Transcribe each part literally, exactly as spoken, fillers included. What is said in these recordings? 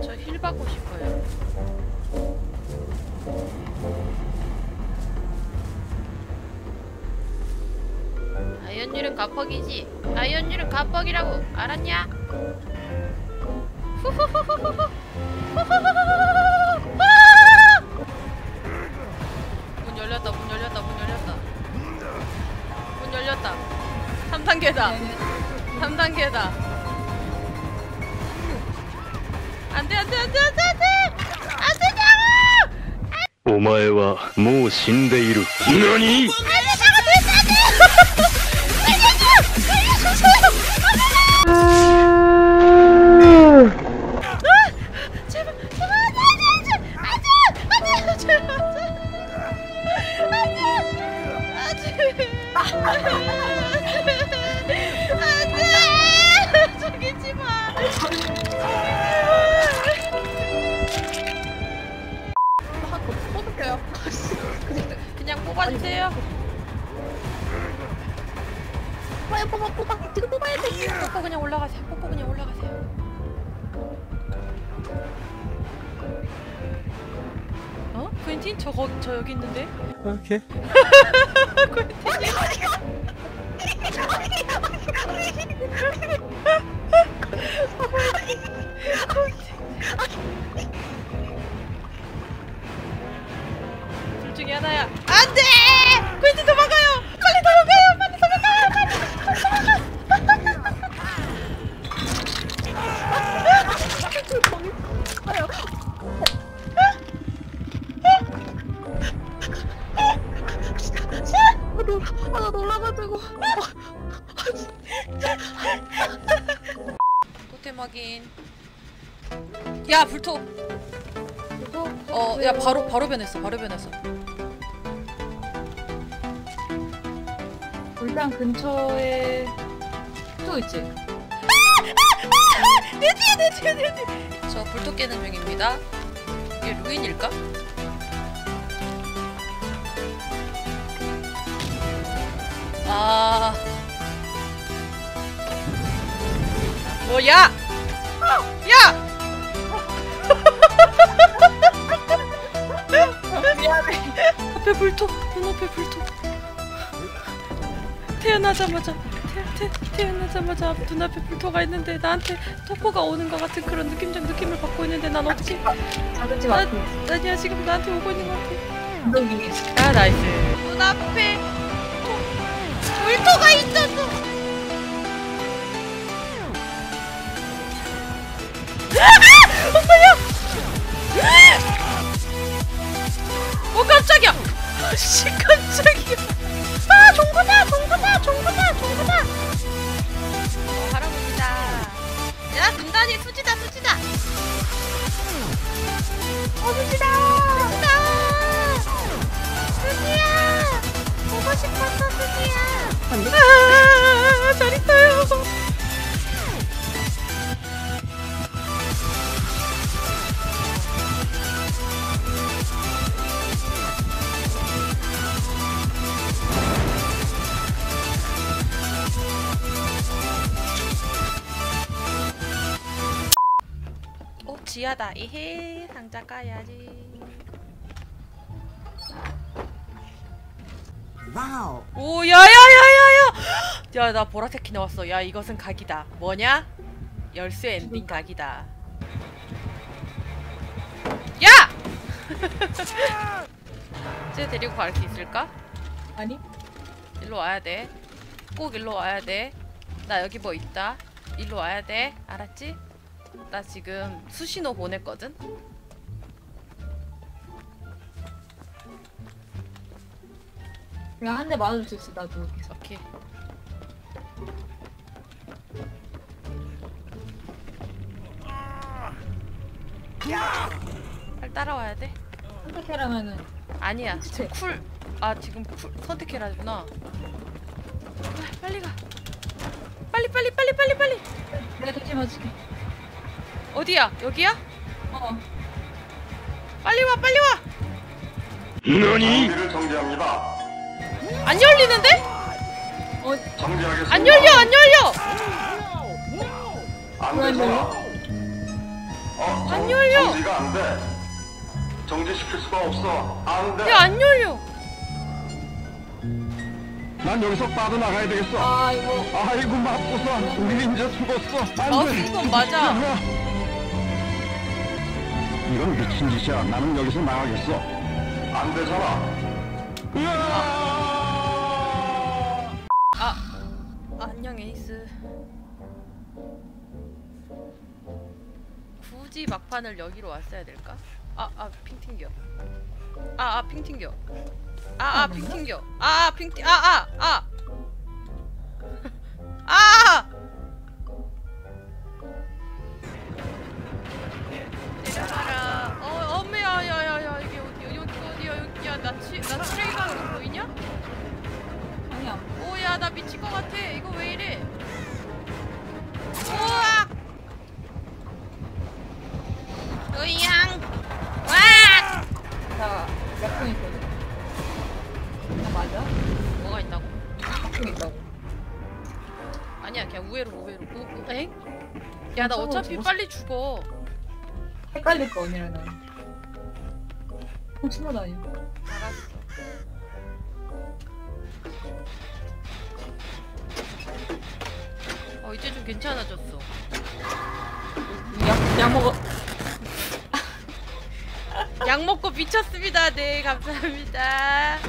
저 힐 받고 싶어요. 아이언율은 가퍽이지. 아이언율은 가퍽이라고 알았냐? 후후후후후후. 문 열렸다. 문 열렸다. 문 열렸다. 문 열렸다. 삼 단계다. 삼 단계다. 안돼 안돼 안돼 안돼 안돼 안되냐고! お前はもう死んでいる。何？ 그냥 뽑아주세요. 뽑아 뽑아 뽑아 지금 뽑아야 돼. 뽑고 그냥 올라가세요. 뽑고 그냥 올라가세요. 어? 쿠엔틴? 저 거기 저 여기 있는데? 오케이. 쿠엔틴이? 둘 중에 하나야. 안돼! 쿠엔틴 도망가요! 빨리 도망가요! 빨리 도망가요! 빨리 아, 나 놀라가지고. 토템 확인. 야 불토. 어, 야 바로 바로 변했어. 바로 변했어. 불당 근처에 또 있지. 내 뒤에 내 뒤에 내 뒤에. 저 불토 깨는 중입니다. 이게 루인일까? 아. 뭐야? 야! 미안해. 앞에 불토. 눈앞에 불토. 태어나자마자 태, 태, 태어나자마자 눈앞에 불토가 있는데 나한테 토포가 오는 것 같은 그런 느낌적 느낌을 받고 있는데 난 어떻게? 작은집 나, 앞에 아니야 지금 나한테 오고 있는 것 같아. 엉덩이. 아 나이스. 눈앞에 토, 불토가 있었어. 어 깜짝이야! 씨 깜짝이야! 아 종구다 종구다 종구다 종구다! 어 할아버지다. 야 금단이 수지다 수지다. 어 수지다 수지다. 수지야 보고 싶었어 수지야. 아, 잘 있어요. 지하다. 이헤 상자 까야지. 와우. 오 야야야야야. 야 나 보라색 키 나왔어. 야 이것은 각이다. 뭐냐? 열쇠 엔딩 각이다. 야! 쟤 데리고 갈 수 있을까? 아니? 일로 와야 돼. 꼭 일로 와야 돼. 나 여기 뭐 있다. 일로 와야 돼. 알았지? 나 지금 수신호 보냈거든? 야, 한 대 맞아줄 수 있어, 나도. 오케이. 빨리 따라와야 돼. 선택해라면은. 아니야. 지금 쿨. 아 지금 쿨 선택해라구나. 아, 빨리 가. 빨리 빨리 빨리 빨리 빨리. 내가 대신 맞을게. 어디야? 여기야? 어. 빨리 와 빨리 와. 너니? 를 정지합니다. 안 열리는데? 어, 정지하겠습니다. 안 열려 안 열려. 안 되죠. 어, 안 열려. 정지가 안 돼. 정지시킬 수가 없어. 안 돼. 야, 안 열려. 난 여기서 빠져나가야 되겠어. 아 이거 아이고 맙고서 우리 이제 죽었어. 안 아, 돼. 그건 맞아. 이건 미친 짓이야. 나는 여기서 나가겠어. 안 되잖아. 아, 안녕 에이스. 굳이 막판을 여기로 왔어야 될까? 아, 아, 핑 튕겨. 아, 아, 핑 튕겨. 아, 아, 핑 튕겨. 아, 핑 튕. 아, 아, 아. 아! 내려가라. 어, 엄매야, 야, 야, 야, 이게 어디야? 여기 어디야? 여기야. 나 치, 나 쓰레기가 보이냐? 아니야. 오야 나 미칠 것 같아. 이거 왜 이래? 우와! 으양! 와! 나 약품 있거든. 아 맞아? 뭐가 있다고? 약품 있다고. 아니야 그냥 우회로 우회로. 우, 우, 엥? 야 나 저거 어차피 저거 빨리 죽어. 헷갈릴 거 언니랑 나. 훔치러 다녀. 알았어. 어 이제 좀 괜찮아졌어. 약, 약 먹어. 약 먹고 미쳤습니다. 네 감사합니다.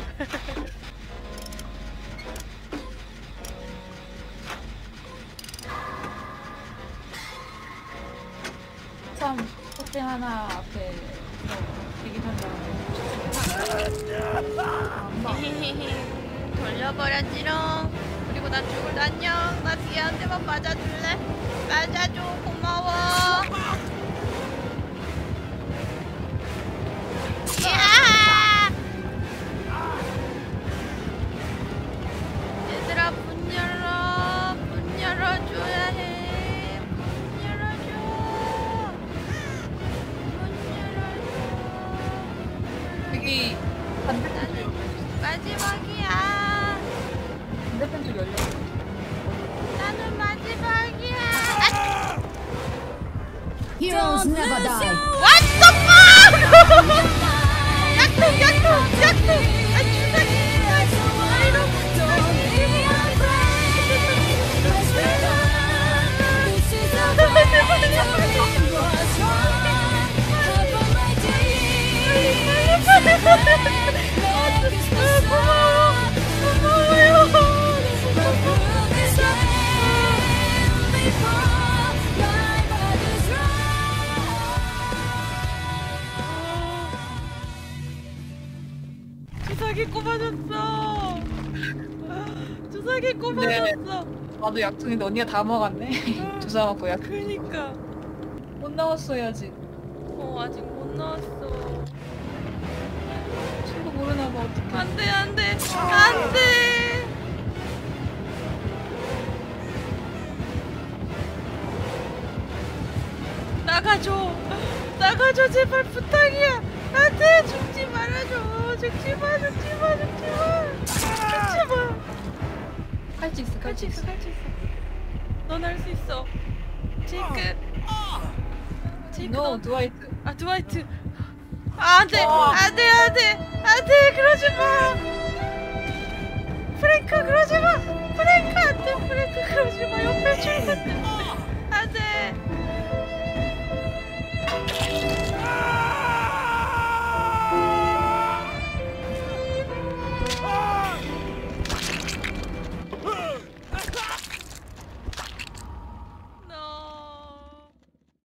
참 호텔 하나 앞에 대기판다고. 돌려버렸지롱. 그리고 난 죽을 안녕. 나 뒤에 한 대만 맞아줄래? 맞아줘. 고마워. 야! 얘들아 문 열어. 문 열어줘야 해. 문 열어줘. 문 열어줘. 여기 반대편 쪽 나는 마지막이야. 반대편 쪽 열려. 나는 마지막이야. 아! Heroes never die. What the fuck! 약통 약통 약통. 아 주사기. 아 이런. 주사기 꼽아줬어. 주사기 꼽아줬어. 나도 약통인데 언니가 다 먹었네. 주사 먹고 약. 그니까. 못 나왔어야지. 어 아직 못 나왔어. 친구 모르나 봐 어떡해. 안돼 안돼 안돼. 나가줘 나가줘 제발 부탁이야. 안돼 죽지 말아줘. 죽지 마 죽지 마 죽지 마 죽지 마. 할 수 있어, 할 수 있어 할 수 있어. 넌 할 수 있어. 제이크 제이크 너 넌 드와이트. 아 드와이트. 아, 안돼 어. 안돼 안돼 안돼 그러지 마. 프랭크 그러지 마. 프랭크 안돼 프랭크 그러지 마. 옆에 줄 건데.